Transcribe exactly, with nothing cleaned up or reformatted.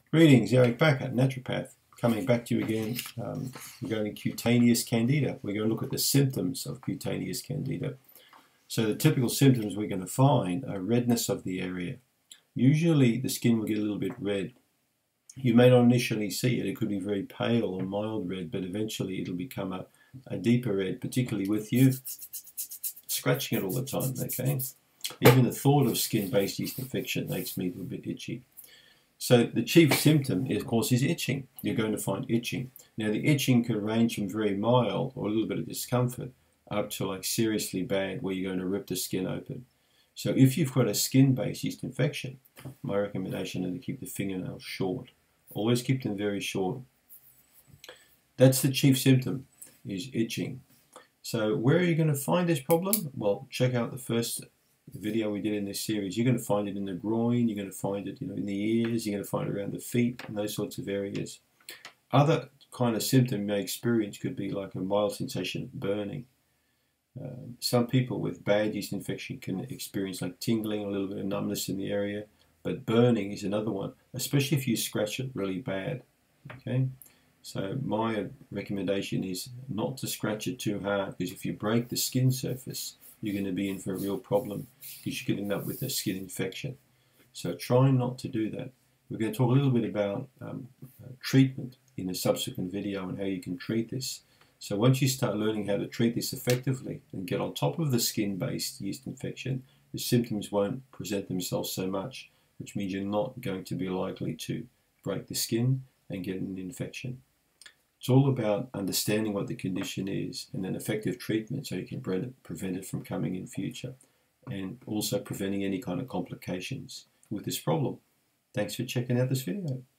Greetings, Eric Bakker, naturopath, coming back to you again. Um, we're going to cutaneous candida. We're going to look at the symptoms of cutaneous candida. So the typical symptoms we're going to find are redness of the area. Usually the skin will get a little bit red. You may not initially see it. It could be very pale or mild red, but eventually it'll become a, a deeper red, particularly with you scratching it all the time, okay? Even the thought of skin-based yeast infection makes me a little bit itchy. So the chief symptom, is, of course, is itching. You're going to find itching. Now the itching can range from very mild or a little bit of discomfort up to like seriously bad where you're going to rip the skin open. So if you've got a skin-based yeast infection, my recommendation is to keep the fingernails short. Always keep them very short. That's the chief symptom, is itching. So where are you going to find this problem? Well, check out the first video we did in this series. You're going to find it in the groin, you're going to find it you know, in the ears, you're going to find it around the feet, and those sorts of areas. Other kind of symptom you may experience could be like a mild sensation of burning. Um, some people with bad yeast infection can experience like tingling, a little bit of numbness in the area, but burning is another one, especially if you scratch it really bad. Okay, so my recommendation is not to scratch it too hard, because if you break the skin surface, you're going to be in for a real problem, because you could end up with a skin infection. So try not to do that. We're going to talk a little bit about um, uh, treatment in a subsequent video and how you can treat this. So once you start learning how to treat this effectively and get on top of the skin-based yeast infection, the symptoms won't present themselves so much, which means you're not going to be likely to break the skin and get an infection. It's all about understanding what the condition is and then effective treatment so you can prevent it from coming in future, and also preventing any kind of complications with this problem. Thanks for checking out this video.